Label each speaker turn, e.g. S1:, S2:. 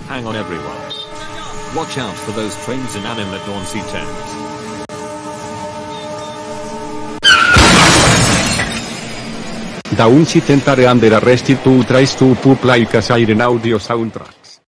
S1: Hang on everyone. Watch out for those trains in anime Dauncy tents.
S2: Dauncy tentare under arrested to tries to pop like a siren audio soundtrack.